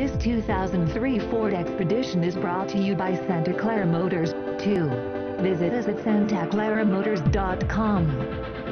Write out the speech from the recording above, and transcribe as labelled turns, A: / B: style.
A: This 2003 Ford Expedition is brought to you by Santa Clara Motors, 2. Visit us at santaclaramotors.com.